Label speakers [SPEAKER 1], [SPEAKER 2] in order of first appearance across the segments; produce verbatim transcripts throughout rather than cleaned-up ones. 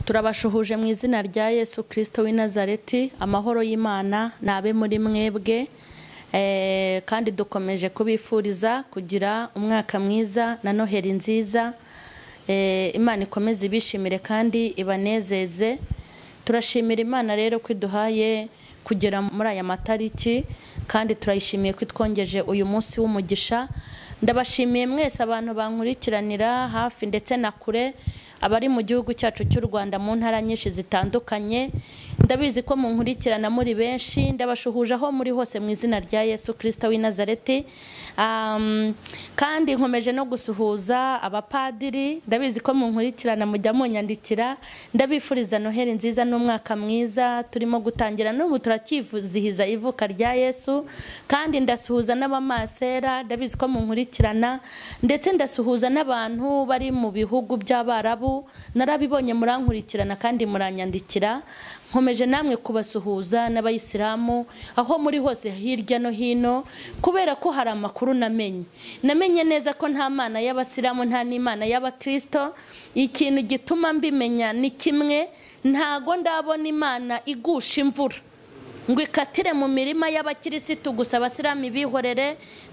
[SPEAKER 1] turabashuhuje mu izina rya Yesu Kristo w'i Nazareti. Amahoro y'Imana nabe muri mwebwe, eh, kandi dukomeje kubifuriza kugira umwaka mwiza na Noheli nziza. eh, Imana ikomeze ibishimire kandi ibanezeze. Turashimira Imana rero kwiduhaye kugera muri aya matariki, kandi turayishimiye kwitwongeje uyu munsi w'umugisha. Ndabashimiye mwese abantu bankurikiranira hafi ndetse na kure, abari mu gihugu cyacu cy'u Rwanda mu ntara nyinshi zitandukanye. Ndabizi ko munkurikirana muri benshi, ndabashuhuje aho muri hose mu izina rya Yesu Kristo w'i Nazareti. Um, kandi nkomeje no gusuhuza abapadiri, ndabizi ko munkurikirana mujya munyandikira. Ndabifuriza Noheli nziza n'umwaka mwiza turimo gutangira, n'ubu turakivuzihiza ivuka rya Yesu. Kandi ndasuhuza n'abamasera, ndabizi ko munkurikirana, ndetse ndasuhuza n'abantu bari mu bihugu by'Abarabu. Narabibonye murankurikirana kandi muranyandikira. Nkomeje namwe kubasuhuza n'abayisilamu aho muri hose hirya no hino, kubera ko hari amakuru namenye namenye neza ko nta mana y'abasilamu nta n'Imana y'Abakristo. Ikintu gituma mbimenya ni kimwe: ntago ndabona Imana igusha imvura ngo ikatire mu mirima y'Abakirisitu gusa abasilamu bihorere.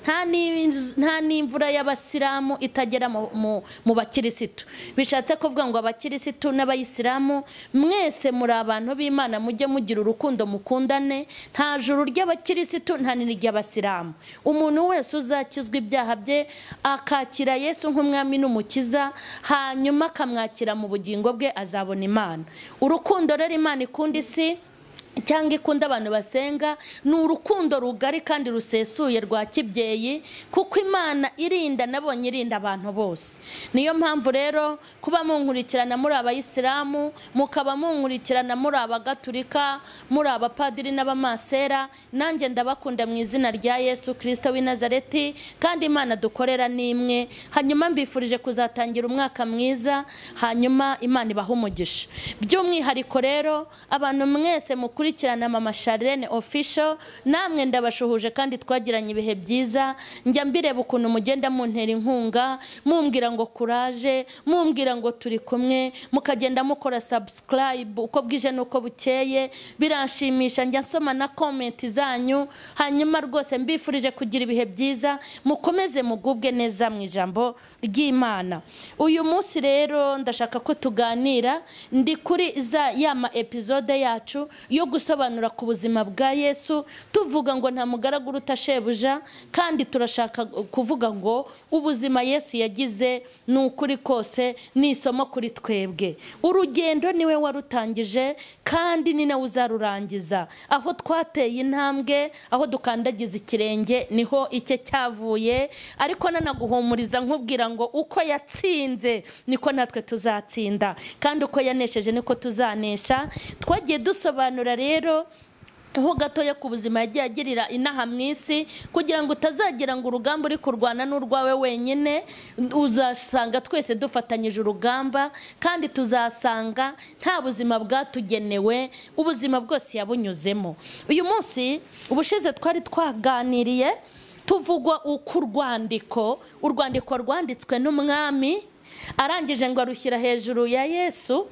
[SPEAKER 1] Nta n'imvura y'abasilamu itagera mu mu Bakirisitu. Bishatse kuvuga ngo Abakirisitu n'Abayisilamu mwese muri abantu b'Imana, mujye mugira urukundo, mukundane. Nta juru ry'Abakirisitu nta n'iry'Abasilamu. Umuntu wese uzakizwa ibyaha bye akakira Yesu nk'umwami n'umukiza, hanyuma akamwakira mu bugingo bwe, azabona Imana. Urukundo rero Imana ikunda isi cyangwa ikunda abantu basenga ni urukundo rugari kandi rusesuye rwa kibyeyi, kuko Imana irinda, nabonye irinda abantu bose. Niyo mpamvu rero kuba munkurikirana muri Abayisilamu, mukaba munkurikirana muri Abagatulika, muri Abapadiri n'Abamasera, nanjye ndabakunda mu izina rya Yesu Kristo w'i Nazareti. Kandi Imana dukorera ni imwe. Hanyuma mbifurije kuzatangira umwaka mwiza, hanyuma Imana ibahe umugisha. By'umwihariko rero abantu mwese mukuri kurikirana mama Charlene official, namwe ndabashuhuje kandi twagiranye ibihe byiza. Njya mbireba ukuntu mugenda muntera inkunga, mumbwira ngo courage, mumbwira ngo turi kumwe, mukagenda mukora subscribe uko bwije nuko bukeye. Biranshimisha, njya nsoma na comment zanyu. Hanyuma rwose mbifurije kugira ibihe byiza, mukomeze mugubwe neza mu ijambo ry'Imana. Uyu munsi rero ndashaka ko tuganira, ndi kuri za yama episode yacu yo gusobanura ku buzima bwa Yesu, tuvuga ngo nta mugaragu uruta shebuja. Kandi turashaka kuvuga ngo ubuzima Yesu yagize ni ukuri kose, ni isomo kuri twebwe. Urugendo niwe warutangije kandi ni nawe uzarurangiza. Aho twateye intambwe, aho dukandagiza ikirenge, niho icye cyavuye. Ariko nanaguhumuriza nkubwira ngo uko yatsinze niko natwe tuzatsinda, kandi uko yanesheje niko tuzanesha. Twagiye dusobanura rero aho gatoya ku buzima yagiye agirira inaha mu isi, kugira ngo utazagira ngo urugamba uri kurwana n'urwawe wenyine. Uzasanga twese dufatanyije urugamba, kandi tuzasanga nta buzima bwatugenewe, ubuzima bwose yabunyuzemo. Uyu munsi ubushize twari twaganiriye tuvugwa uko urwandiko urwandiko rwanditswe n'umwami, arangije ngo arushyira hejuru ya Yesu,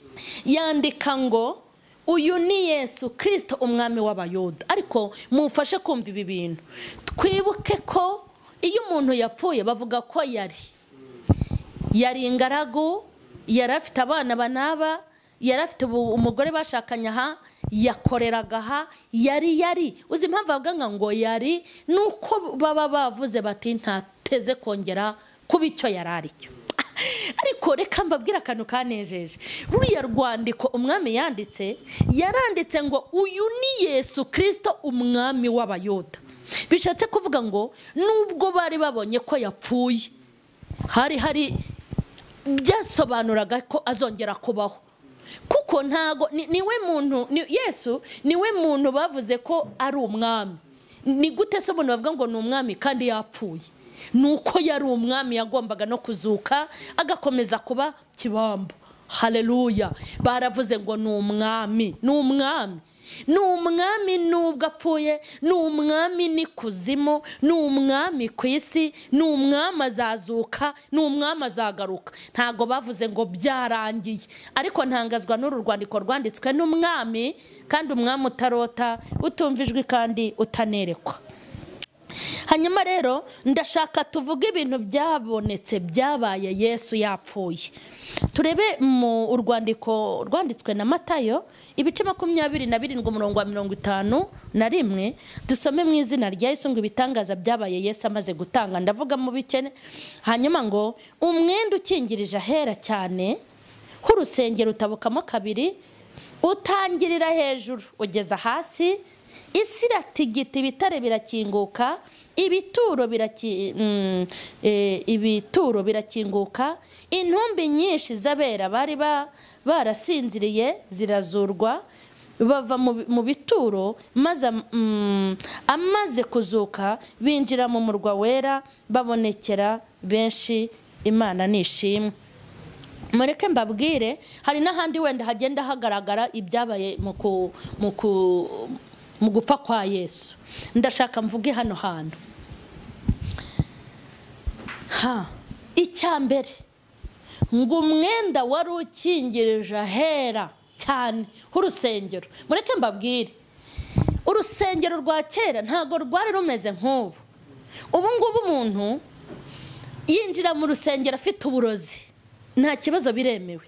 [SPEAKER 1] yandika ngo uyu ni Yesu Kristo umwami w'Abayuda. Ariko mufashe kumva ibi bintu. Twibuke ko iyo umuntu yapfuye bavuga ko yari yari ingaragu, yari afite abana banaba, yari afite umugore bashakanye aha, yakoreraga aha, yari yari uzi impamvu bavuga ngo yari, nuko baba bavuze bati ntateze kongera kuba icyo yari aricyo. Ariko reka mbabwira akantu kanejeje. Ruriya rwandiko umwami yanditse, yaranditse ngo uyu ni Yesu Kristo umwami w'Abayuda. Bishatse kuvuga ngo nubwo bari babonye ko yapfuye, hari hari byasobanuraga ko azongera kubaho, kuko ntago niwe muntu ni Yesu niwe muntu bavuze ko ari umwami. Ni gute se umuntu bavuga ngo ni umwami kandi yapfuye? Nuko yari umwami, yagombaga no kuzuka agakomeza kuba kibambo. Haleluya. Baravuze ngo ni umwami, ni umwami. ni umwami nubwo apfuye, ni umwami n'ikuzimu, ni umwami ku isi, ni umwami azazuka, ni umwami azagaruka. Ntago bavuze ngo byarangiye, ariko ntangazwa n'uru rwandiko rwanditswe n'umwami, kandi umwami utarota, utumva ijwi kandi utanerekwa. Hanyuma rero ndashaka tuvuge ibintu byabonetse byabaye Yesu yapfuye. Turebe mu urwandiko rwanditswe na Matayo ibice makumyabiri na birindwi umurongo wa mirongo itanu na rimwe, dusome mu izina rya Yesu ngo ibitangaza byabaye Yesu amaze gutanga. Ndavuga mu bikene. Hanyuma ngo umwenda ukingirije ahera cyane h'urusengero utabukamo kabiri, utangirira hejuru ugeza hasi, isi iratigita, ibitare birakinguka, ibituro biraki mm, e, ibituro birakinguka, intumbi nyinshi z'abera bari barasinziriye zirazurwa, bava mu bituro, maze mm, amaze kuzuka binjira mu murwa wera, babonekera benshi. Imana nishimwe. Mureke mbabwire, hari n'ahandi wenda hagenda hagaragara ibyabaye mu mu gupfa kwa Yesu. Ndashaka mvuge hano hantu. Ha, icyambere ngo umwenda wari ukingirije ahera cyane h'urusengero. Mureke mbabwire, urusengero rwa kera ntago rwari rumeze nk'ubu. Ubu ngubu umuntu yinjira mu rusengero afite uburozi, nta kibazo, biremewe.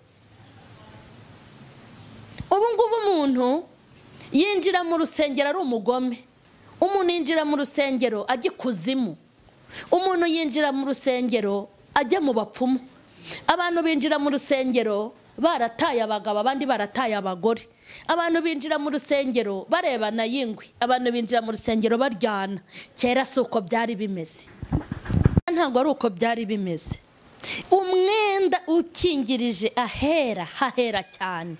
[SPEAKER 1] Ubu ngubu umuntu yinjira mu rusengero ari umugome, umuntu yinjira mu rusengero ajya ikuzimu, umuntu yinjira mu rusengero ajya mu bapfumu. Abantu binjira mu rusengero barataye abagabo, abandi barataye abagore. Abantu binjira mu rusengero barebana y'ingwi, abantu binjira mu rusengero baryana. Kera si uko byari bimeze, ntabwo ari uko byari bimeze. Umwenda ukingirije ahera hahera cyane.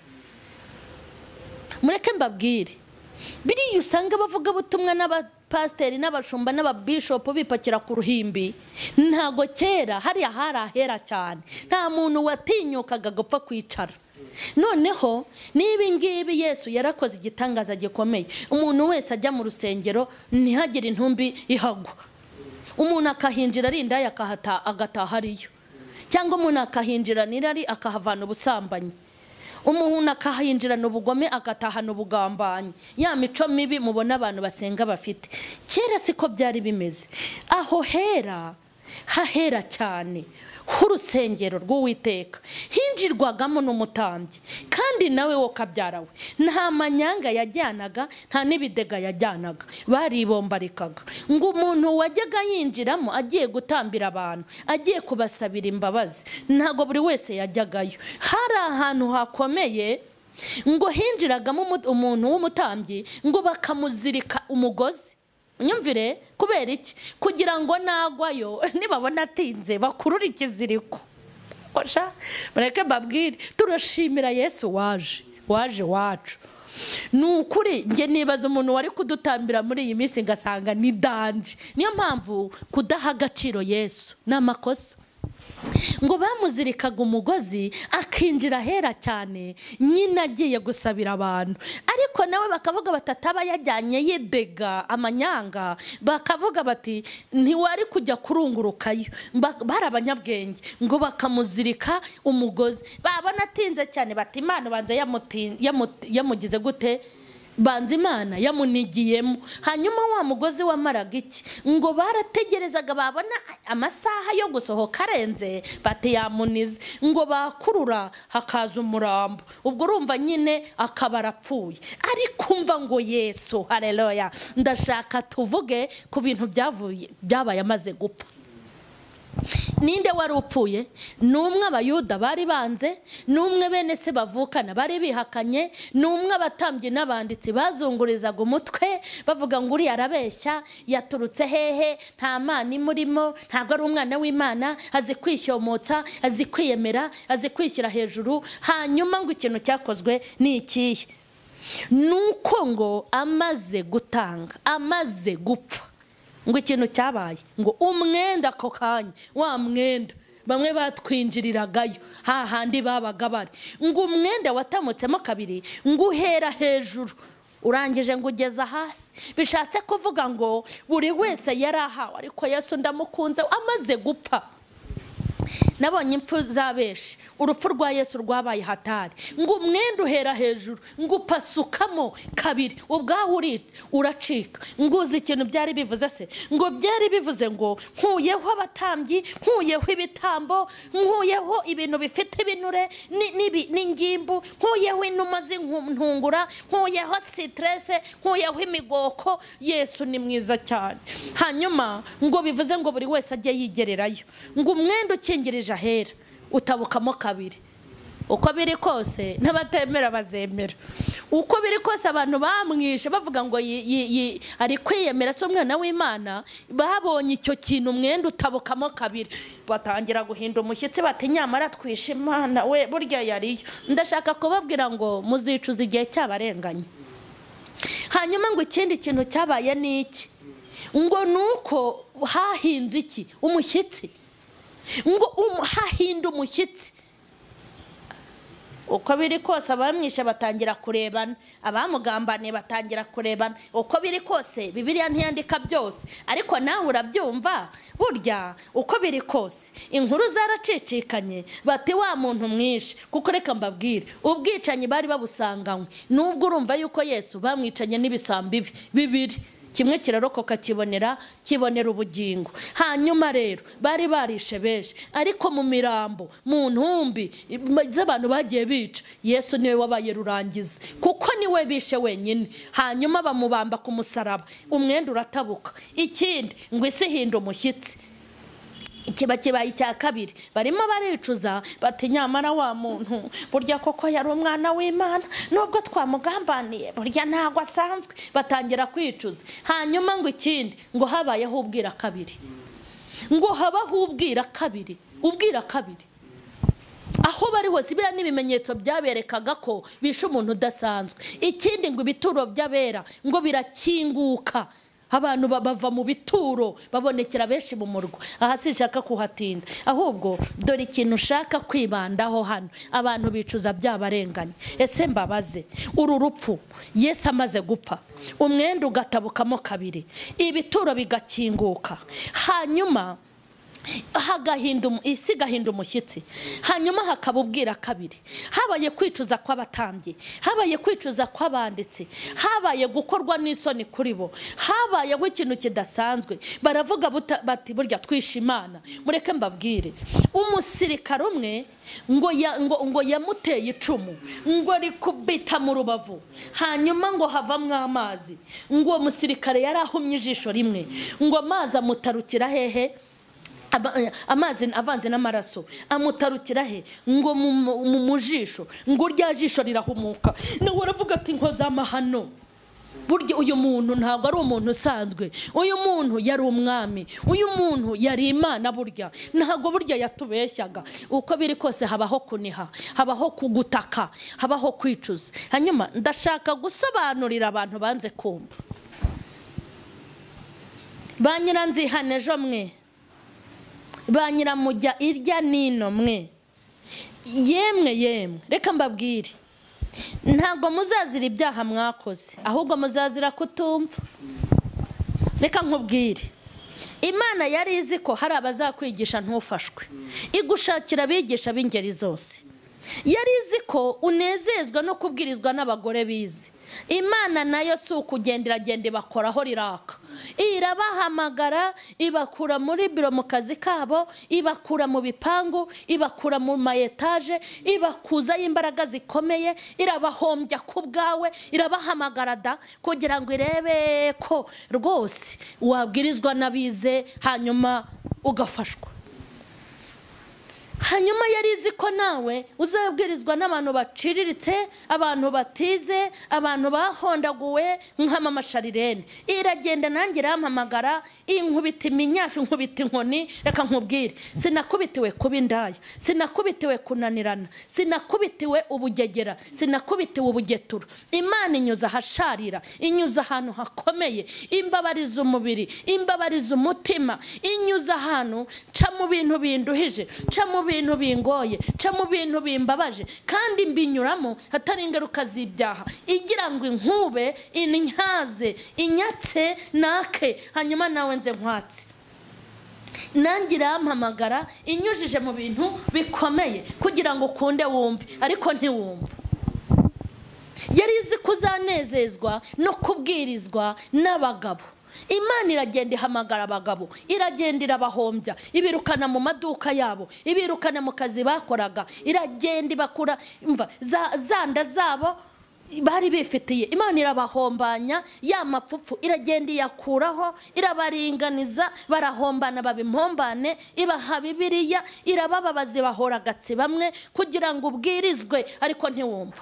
[SPEAKER 1] Mureke mbabwire, biriya usanga bavuga butumwa n'abapasiteri n'abashumba n'ababishopu bipakira ku ruhimbi, ntago kera hariya hari ahera cyane. Nta muntu watinyukaga gupfa kwicara. Noneho niba ngibi Yesu yarakoze igitangaza gikomeye, umuntu wese ajya mu rusengero ntihagire intumbi ihagwa. Umuntu akahinjira ari indaya agataha ariyo, cyangwa umuntu akahinjira nirari akahavana ubusambanyi. Umuntu akahinjirana ubugome agatahana ubugambanyi, ya mico mibi mubona abantu basenga bafite. Kera siko byari bimeze. Aho hera hahera cyane h'urusengero rw'Uwiteka hinjirwagamo n'umutambyi, kandi nawe wo kabyarawe nta manyanga yajyanaga, nta n'ibidega yajyanaga, baribombarikaga. Ngo umuntu wajyaga yinjiramo agiye gutambira abantu, agiye kubasabira imbabazi, ntago buri wese yajyagayo. Hari ahantu hakomeye ngo hinjiragamo umuntu w'umutambyi ngo bakamuzirika umugozi. Unyumvire, kubera iki? Kugira ngo nagwayo nibabona atinze bakurura ikiziriko. Kosha, mureke mbabwire, turashimira Yesu waje, waje wacu. Nukuri nge nibaza umuntu wari kudutambira muri iyi minsi ngasanga ni danje. Niyo mpamvu kudaha agaciro Yesu n'amakosa. Ngo bamuzirikaga umugozi akinjira ahera cyane, nyine agiye gusabira abantu. Ariko nawe bakavuga batataba yajyanye yidega amanyanga, bakavuga bati ntiwari kujya kurungurukayo. Bari abanyabwenge, ngo bakamuzirika umugozi. Babona atinze cyane bati Imana banza yamugize gute, banza Imana yamunigiyemo. Hanyuma wa mugozi wamaraga iki? Ngo barategerezaga babona amasaha yo gusohoka arenze bati yamunize, ngo bakurura hakaza umurambo. Ubwo urumva nyine akaba arapfuye. Ariko umva ngo Yesu, haleluya, ndashaka tuvuge ku bintu byavuye byabaye amaze gupfa. Ninde wari upfuye? Numwe abayuda bari banze, numwe bene se bavukana bari bihakanye, numwe abatambyi n'abanditsi bazungurizaga umutwe bavuga ngo uri arabeshya, yaturutse hehe, nta Mana imurimo, ntabwo ari umwana w'Imana, azi kwishyomotsa, azi kwiyemera, azi kwishyira hejuru. Hanyuma ngo ikintu cyakozwe ni ikihe? Nuko ngo amaze gutanga, amaze gupfa, ngo ikintu cyabaye ngo umwenda ako kanya, wa mwenda bamwe batwinjiriragayo hahandi babaga bari, ngo umwenda watamutsemo kabiri, ngo uhera hejuru urangije ngo ugeza hasi. Bishatse kuvuga ngo buri wese yarahawe, ariko Yesu ndamukunze amaze gupfa. Nabonye impfu zabeshi, urupfu rwa Yesu rwabaye hatari, ngo umwenda uhera hejuru, ngo upasukamo kabiri, ubwaho uri uracika. Nguzi ikintu byari bivuze se, ngo byari bivuze ngo nkuyeho abatambyi, nkuyeho ibitambo, nkuyeho ibintu bifite ibinure n'ingimbu, nkuyeho inuma z'intungura, nkuyeho stress, nkuyeho imigoko. Yesu ni mwiza cyane. Hanyuma ngo bivuze ngo buri wese ajye yigererayo, ngo umwenda ukingirije ahera utabukamo kabiri. Uko biri kose n'abatemera bazemera, uko biri kose abantu bamwishe bavuga ngo ari kwiyemera se umwana w'Imana, babonye icyo kintu umwenda utabukamo kabiri batangira guhinda umushyitsi, bati nyamara twishe Imana we burya yariyo. Ndashaka kubabwira ngo muzicuza igihe cyabarenganye. Hanyuma ngo ikindi kintu cyabaye ni iki, ngo nuko hahinze iki umushyitsi, ngo hahinda umushyitsi. Uko biri kose abamwishe batangira kurebana, abamugambaniye batangira kurebana. Uko biri kose Bibiliya ntiyandika byose, ariko nawe urabyumva. Burya uko biri kose inkuru zaracicikanye, bati wa muntu mwishe. Kuko reka mbabwire, ubwicanyi bari babusanganywe, nubwo urumva yuko Yesu bamwicanye n'ibisambi bibiri, kimwe kirarokoka kibonera kibonera ubugingo. Hanyuma rero bari barishe beje, ariko mu mirambo, mu ntumbi z'abantu bagiye bica, Yesu niwe wabaye rurangiza, kuko niwe bishe wenyine. Hanyuma bamubamba ku musaraba, umwenda uratabuka. Ikindi ngo isi hinda umushyitsi, kiba kibaye icya kabiri. Barimo baricuza bati nyamara wa muntu burya koko yari umwana w'Imana, nubwo twamugambaniye burya ntago asanzwe. Batangira kwicuza. Hanyuma ngo ikindi ngo habayeho ubwira kabiri, ngo habaho ubwira kabiri, ubwira kabiri. Aho bari hose bira n'ibimenyetso byaberekaga ko bishe umuntu udasanzwe. Ikindi ngo ibituro by'abera ngo birakinguka, abantu bava mu bituro babonekera benshi mu murwa. Aha sinshaka kuhatinda, ahubwo dore ikintu ushaka kwibandaho hano. Abantu bicuza byabarenganye. Ese mbabaze, uru rupfu Yesu amaze gupfa, umwenda ugatabukamo kabiri, ibituro bigakinguka, hanyuma hagahinda isi gahinda umushyitsi, hanyuma hakabubwira kabiri. Habaye kwicuza kw'abatambyi, habaye kwicuza kw'abanditsi, habaye gukorwa n'isoni kuri bo, habaye ikintu kidasanzwe. Baravuga bati burya twishe Imana. Mureke mbabwire, umusirikare umwe ngo ya, ngo, ngo yamuteye icumu, ngo rikubita mu rubavu, hanyuma ngo havamwe amazi, ngo umusirikare yari ahumye ijisho rimwe, ngo amazi amutarukira hehe, amazi avanze n'amaraso amutarukira he, ngo mu mujisho, ngo rya jisho rirahumuka. Nawe uravuga ati nkoza amahano. Burya uyu muntu ntabwo ari umuntu usanzwe, uyu muntu yari umwami, uyu muntu yari Imana. Burya ntabwo burya yatubeshyaga. Uko biri kose habaho kuniha, habaho kugutaka, habaho kwicuza. Hanyuma ndashaka gusobanurira abantu banze kumva. Ba nyiranzihane ejo mwe, ba nyiramujya irya nino mwe, yemwe yemwe reka mbabwire, ntabwo muzazira ibyaha mwakoze, ahubwo muzazira kutumva. Reka nkubwire, Imana yari izi ko hari abazakwigisha ntufashwe, igushakira abigisha b'ingeri zose. Yari izi ko unezezwa no kubwirizwa n'abagore bize. Imana nayo si ukugendera gende bakoraho riraka, irabahamagara, ibakura muri biro mu kazi kabo, ibakura mu bipangu, ibakura mu mayetaje, ibakuza imbaraga zikomeye, irabahombya ku bwawe, irabahamagara da kugira ngo irebe ko rwose wabwirizwa n'abize, hanyuma ugafashwa. Hanyuma yarizi ko nawe uzabwirizwa n'abantu baciriritse, abantu batize, abantu bahondaguwe nka mama Charlene. Iragenda nanjye irampamagara, inkubita iminyafi, inkubita inkoni. Reka nkubwire, sinakubitiwe kuba indaya, sinakubitiwe kunanirana, sinakubitiwe ubugegera, sinakubitiwe ubugetura. Imana inyuza hasharira, inyuza ahantu hakomeye, imbabariza umubiri, imbabariza umutima, inyuza ahantu ca mu bintu binduhije, ca mu bintu bingoye, nca mu bintu bimbabaje, kandi mbinyuramo hatari ingaruka z'ibyaha, igira ngo inkube intyaze inyatse nake, hanyuma nawe nze nkwatse. Nanjye irampamagara inyujije mu bintu bikomeye kugira ngo ukunde wumve, ariko ntiwumva. Yari izi kuzanezezwa no kubwirizwa n'abagabo. Imana iragenda ihamagara abagabo, iragenda irabahombya, ibirukana mu maduka yabo, ibirukana mu kazi bakoraga, iragenda ibakura imva zanda zabo bari bifitiye. Imana irabahombanya, ya mapfupfu iragenda iyakuraho, irabaringaniza, barahombana babimpombane, ibaha Bibiliya, irabababaza, bahora gatsi bamwe kugira ngo ubwirizwe, ariko ntiwumva.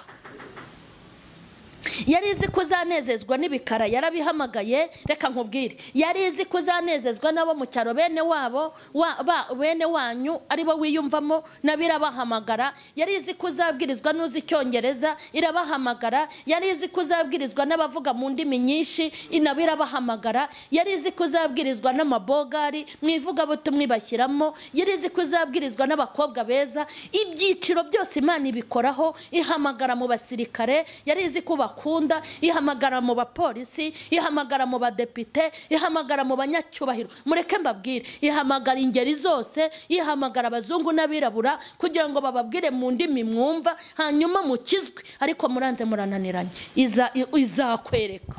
[SPEAKER 1] Yari izi kuzanezezwa n'ibikara, yarabihamagaye. Reka nkubwire, yari izi kuzanezezwa nabo mu cyaro bene wabo wa, ba, bene wanyu aribo wiyumvamo, nabirabahamagara. Yari izi kuzabwirizwa n'uzi Icyongereza, irabahamagara. Yari izi kuzabwirizwa n'abavuga mu ndimi nyinshi, inabirabahamagara. Yari izi kuzabwirizwa n'amabogari mwivuga butumwe bashyiramo. Yari izi kuzabwirizwa n'abakobwa beza. Ibyiciro byose Imana ibikoraho, ihamagara mu basirikare, yari izi kuba kunda, ihamagara mu bapolisi, ihamagara mu badepite, ihamagara mu banyacyubahiro. Mureke mbabwire, ihamagara ingeri zose, ihamagara abazungu n'abirabura kugira ngo bababwire mu ndimi mwumva, hanyuma mukizwe. Ariko muranze murananiranye, iza izakwereka.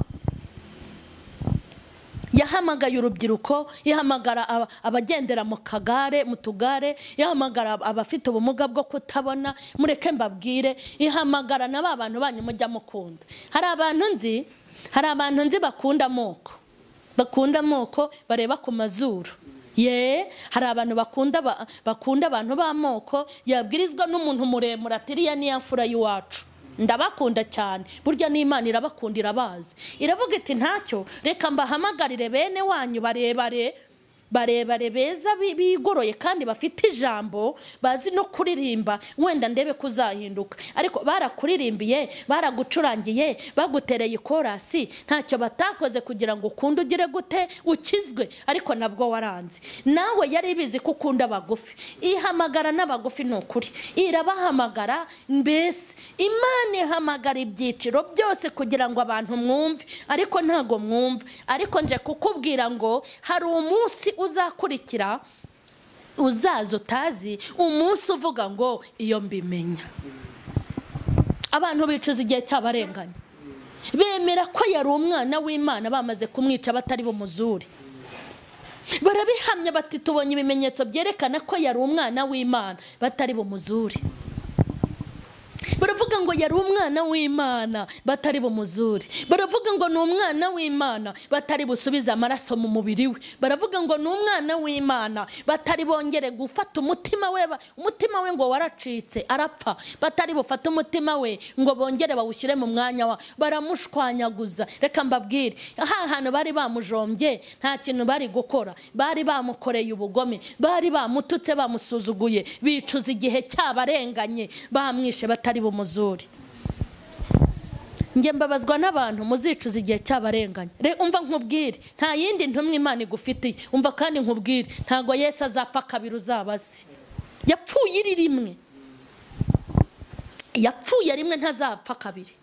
[SPEAKER 1] Yahamagaye urubyiruko, ihamagara abagendera mu kagare, mu tugare, ihamagara abafite ubumuga bwo kutabona. Mureke mbabwire, ihamagara na ba bantu banyu mujya mukunda. Hari abantu nzi, hari abantu nzi bakunda amoko, bakunda amoko, bareba ku mazuru. Ye, hari abantu bakunda bakunda abantu b'amoko, yabwirizwa n'umuntu muremure atiriya ni yafura y'iwacu. Ndabakunda cyane, burya n'Imana irabakundira bazi. Iravuga iti ntacyo, reka mbahamagarire bene wanyu barebare, barebare beza bigoroye kandi bafite ijambo, bazi no kuririmba, wenda ndebe kuzahinduka. Ariko barakuririmbiye, baragucurangiye, bagutereye ikorasi, ntacyo batakoze kugira ngo ukunde ugire gute ukizwe, ariko nabwo waranze. Nawe yari bizi ko ukunda abagufi, ihamagara n'abagufi n'ukuri, irabahamagara. Mbese Imana ihamagara ibyiciro byose kugira ngo abantu mwumve, ariko ntago mwumva. Ariko nje kukubwira ngo hari umunsi uzakurikira, uzaza utazi, umunsi uvuga ngo iyo mbimenya. Abantu bicuza igihe cyabarenganya, bemera ko yari umwana w'Imana, bamaze kumwica batari bumuzuri. Barabihamya bati tubonye ibimenyetso byerekana ko yari umwana w'Imana, batari bumuzuri. Baravuga ngo yari umwana w'Imana, batari bumuzuri. Baravuga ngo ni umwana w'Imana, batari busubize amaraso mu mubiri we. Baravuga ngo ni umwana w'Imana, batari bongere gufata umutima we, umutima we ngo waracitse arapfa, batari bufata umutima we ngo bongere bawushyire mu mwanya wa, baramushwanyaguza. Reka mbabwire, aha hantu bari bamujombye nta kintu bari gukora, bari bamukoreye ubugome, bari bamututse, bamusuzuguye, bicuza igihe cyabarenganye, bamwishe batari bumuzuri. Nge mbabazwa n'abantu muzicuza igihe cyabarenganya. Re umva nkubwire, nta yindi ntumwe Imana igufitiye. Umva kandi nkubwire, ntago Yesu azapfa kabiri uzabazi. Yapfuye iri rimwe, yapfuye rimwe, ntazapfa kabiri.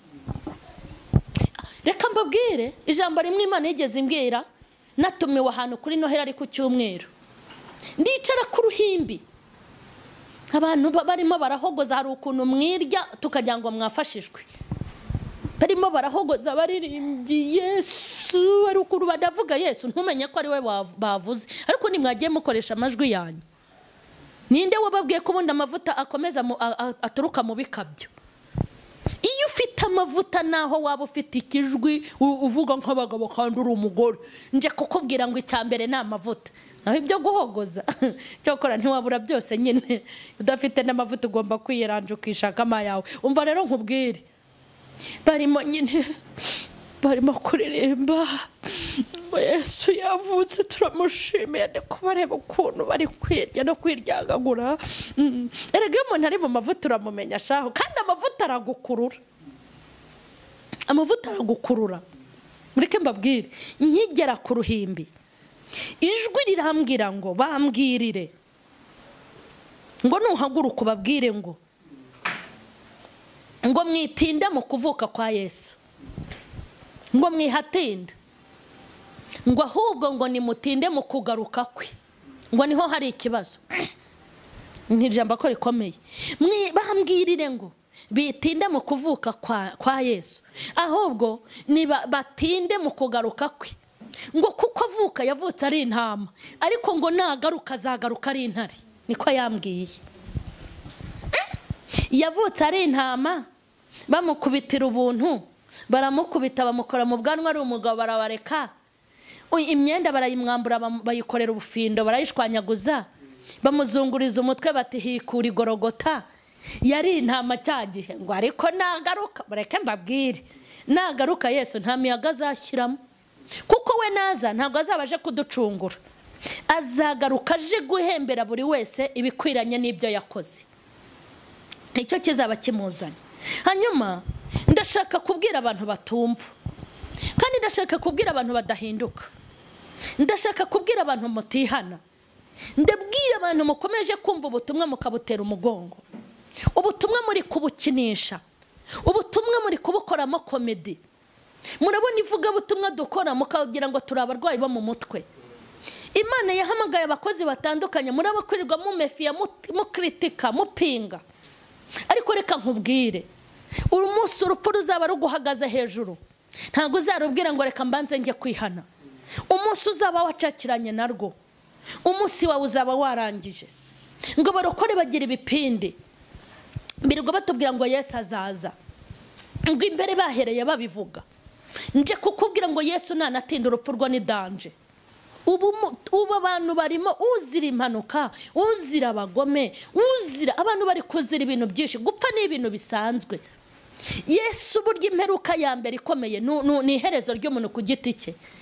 [SPEAKER 1] Reka mbabwire, ijambo rimwe Imana yigeze imbwira, natumiwe ahantu kuri Noheli ari ku cyumweru. Ndicara ku ruhimbi, abantu barimo barahogoza, hari ukuntu mwirya tukajya ngo mwafashishwe. Barimo barahogoza baririmbye Yesu, ari ukuntu badavuga Yesu ntumenye ko ari we bavuze, ariko nimwagiye mukoresha amajwi yanyu. Ninde wababwiye ko ubundi amavuta akomeza aturuka mu bikabyo? Iyo ufite amavuta naho waba ufite ikijwi uvuga nk'abagabo kandi uri umugore, nje kukubwira ngo icyambere ni amavuta. Naho ibyo guhogoza cyokora ntiwabura byose nyine, udafite n'amavuta ugomba kwiyeranja ukishaka amayawe. Umva rero nkubwire, barimo nyine barimo kuririmba Yesu yavutse turamushimiye, ndiko bareba ukuntu bari kwirya no kwiryagagura. Erega iyo umuntu ari mu mavuta uramumenya shaho, kandi amavuta aragukurura, amavuta aragukurura. Mureke mbabwire, nkigera ku ruhimbi ijwi rirambwira ngo bambwirire ngo nuhaguruka ubabwire ngo ngo mwitinde mu kuvuka kwa Yesu, ngo mwihatinde, ngo ahubwo ngo nimutinde mu kugaruka kwe, ngo niho hari ikibazo. Ijambo ko rikomeye. Bambwirire ngo bitinde mu kuvuka kwa, kwa Yesu, ahubwo ni batinde mu kugaruka kwe. Ngo kuko avuka yavutse ari intama, ariko ngo nagaruka azagaruka ari intare. Niko yambwiye. Yavutse ari intama, bamukubitira ubuntu, baramukubita bamukora mu bwanwa, ari umugabo barabareka, imyenda barayimwambura bayikorera ubufindo, barayishwanyaguza, bamuzunguriza umutwe bati hikura igorogota. Yari intama cyagihe, ngo ariko nagaruka, bareke mbabwire, nagaruka Yesu nta miyaga azashyiramo, kuko we naza ntabwo azabaje kuducungura, azagaruka aje guhembera buri wese ibikwiranye n'ibyo yakoze. Icyo kizaba kimuzanye. Hanyuma ndashaka kubwira abantu batumva, kandi ndashaka kubwira abantu badahinduka, ndashaka kubwira abantu mutihana, ndabwira abantu mukomeje kumva ubutumwa mukabutera umugongo, ubutumwa muri kubukinisha, ubutumwa muri kubukoramo komedi. Murabona ivuga butumwa dukora mukagira ngo turi abarwayi bo mu mutwe. Imana yahamagaye abakozi batandukanye, murabakurirwa mu mefiya, mu kritika, mupinga. Ariko reka nkubwire, uri munsi urupfu ruzaba ruguhagaze hejuru, ntabwo uzarubwira ngo reka mbanze njye kwihana. Umunsi uzaba wacakiranye narwo, umunsi wawe uzaba warangije. Ngo barokore bagira ibipindi, birirwa batubwira ngo Yesu azaza, ngo imbere bahereye babivuga. Nje kukubwira ngo Yesu nanatinda urupfu rwo ni danje. Ubu ubu abantu barimo uzira impanuka, uzira abagome, uzira abantu bari kuzira ibintu byinshi. Gupfa ni ibintu bisanzwe. Yesu burya imperuka ya mbere ikomeye ni iherezo ry'umuntu ku giti cye.